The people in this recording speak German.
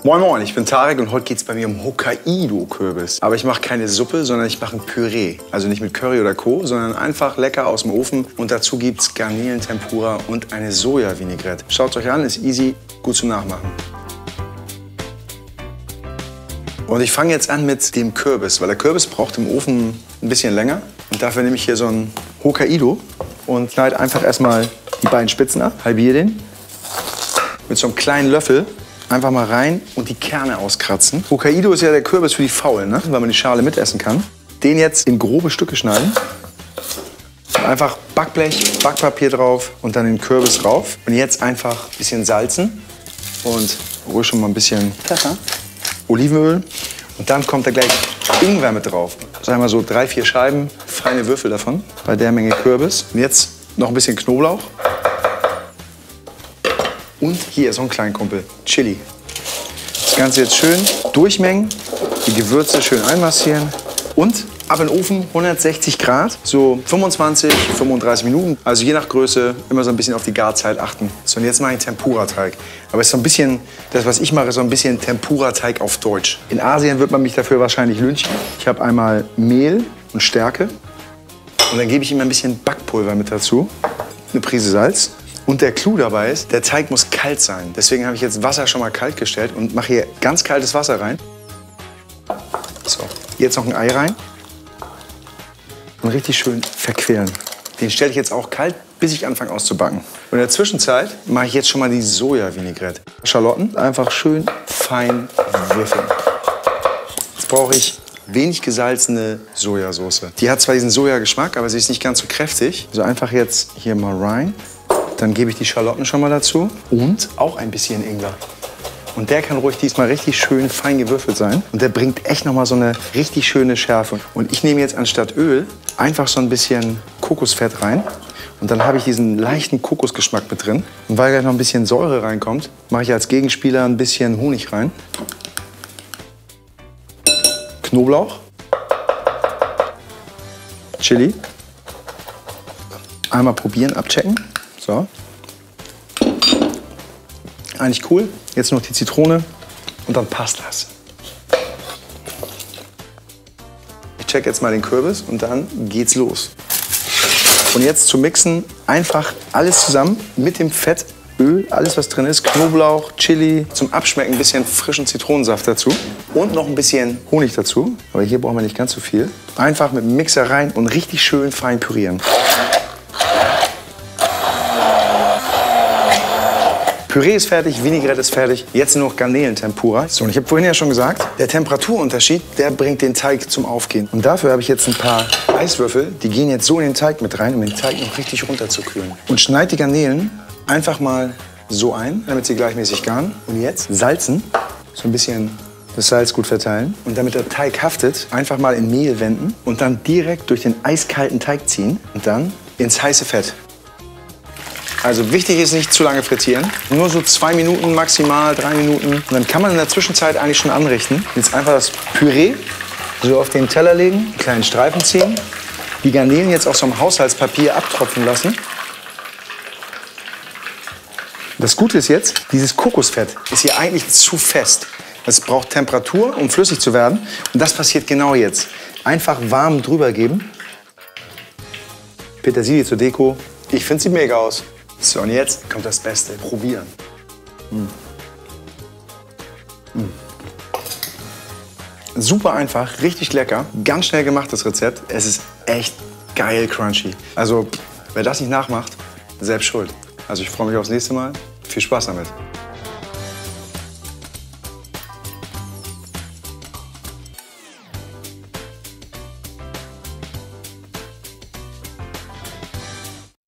Moin Moin, ich bin Tarek und heute geht es bei mir um Hokkaido-Kürbis. Aber ich mache keine Suppe, sondern ich mache ein Püree. Also nicht mit Curry oder Co., sondern einfach lecker aus dem Ofen. Und dazu gibt es Garnelen-Tempura und eine Soja-Vinaigrette. Schaut es euch an, ist easy, gut zum Nachmachen. Und ich fange jetzt an mit dem Kürbis, weil der Kürbis braucht im Ofen ein bisschen länger. Und dafür nehme ich hier so ein Hokkaido und schneide einfach erstmal die beiden Spitzen ab, halbiere den. Mit so einem kleinen Löffel einfach mal rein und die Kerne auskratzen. Hokkaido ist ja der Kürbis für die Faulen, ne? Weil man die Schale mitessen kann. Den jetzt in grobe Stücke schneiden. Und einfach Backblech, Backpapier drauf und dann den Kürbis rauf. Und jetzt einfach ein bisschen salzen und ruhig schon mal ein bisschen Pfeffer, Olivenöl. Und dann kommt da gleich Ingwer mit drauf. Sagen wir so 3, 4 Scheiben, feine Würfel davon, bei der Menge Kürbis. Und jetzt noch ein bisschen Knoblauch. Und hier so ein kleinen Kumpel, Chili. Das Ganze jetzt schön durchmengen, die Gewürze schön einmassieren und ab in den Ofen, 160 Grad, so 25, 35 Minuten. Also je nach Größe immer so ein bisschen auf die Garzeit achten. So, und jetzt mache ich Tempura-Teig. Aber es ist so ein bisschen, das was ich mache, ist so ein bisschen Tempura-Teig auf Deutsch. In Asien wird man mich dafür wahrscheinlich lynchen. Ich habe einmal Mehl und Stärke und dann gebe ich ihm ein bisschen Backpulver mit dazu, eine Prise Salz. Und der Clou dabei ist, der Teig muss kalt sein. Deswegen habe ich jetzt Wasser schon mal kalt gestellt und mache hier ganz kaltes Wasser rein. So, jetzt noch ein Ei rein. Und richtig schön verquirlen. Den stelle ich jetzt auch kalt, bis ich anfange auszubacken. Und in der Zwischenzeit mache ich jetzt schon mal die Soja-Vinaigrette. Schalotten einfach schön fein würfeln. Jetzt brauche ich wenig gesalzene Sojasauce. Die hat zwar diesen Sojageschmack, aber sie ist nicht ganz so kräftig. Also einfach jetzt hier mal rein. Dann gebe ich die Schalotten schon mal dazu und auch ein bisschen Ingwer. Und der kann ruhig diesmal richtig schön fein gewürfelt sein. Und der bringt echt noch mal so eine richtig schöne Schärfe. Und ich nehme jetzt anstatt Öl einfach so ein bisschen Kokosfett rein. Und dann habe ich diesen leichten Kokosgeschmack mit drin. Und weil gleich noch ein bisschen Säure reinkommt, mache ich als Gegenspieler ein bisschen Honig rein. Knoblauch. Chili. Einmal probieren, abchecken. So. Eigentlich cool. Jetzt noch die Zitrone und dann passt das. Ich check jetzt mal den Kürbis und dann geht's los. Und jetzt zum Mixen einfach alles zusammen mit dem Fett, Öl, alles was drin ist, Knoblauch, Chili, zum Abschmecken ein bisschen frischen Zitronensaft dazu und noch ein bisschen Honig dazu. Aber hier brauchen wir nicht ganz so viel. Einfach mit dem Mixer rein und richtig schön fein pürieren. Püree ist fertig, Vinaigrette ist fertig. Jetzt nur noch Garnelen-Tempura. So, und ich habe vorhin ja schon gesagt, der Temperaturunterschied, der bringt den Teig zum Aufgehen. Und dafür habe ich jetzt ein paar Eiswürfel, die gehen jetzt so in den Teig mit rein, um den Teig noch richtig runterzukühlen. Und schneid die Garnelen einfach mal so ein, damit sie gleichmäßig garen. Und jetzt salzen, so ein bisschen das Salz gut verteilen. Und damit der Teig haftet, einfach mal in Mehl wenden und dann direkt durch den eiskalten Teig ziehen und dann ins heiße Fett. Also wichtig ist nicht zu lange frittieren, nur so 2 Minuten, maximal 3 Minuten. Und dann kann man in der Zwischenzeit eigentlich schon anrichten. Jetzt einfach das Püree so auf den Teller legen, einen kleinen Streifen ziehen, die Garnelen jetzt auf so einem Haushaltspapier abtropfen lassen. Das Gute ist jetzt, dieses Kokosfett ist hier eigentlich zu fest. Es braucht Temperatur, um flüssig zu werden. Und das passiert genau jetzt. Einfach warm drüber geben. Petersilie zur Deko. Ich finde, sieht mega aus. So, und jetzt kommt das Beste. Probieren. Super einfach, richtig lecker. Ganz schnell gemacht, das Rezept. Es ist echt geil crunchy. Also, wer das nicht nachmacht, selbst schuld. Also, ich freue mich aufs nächste Mal. Viel Spaß damit.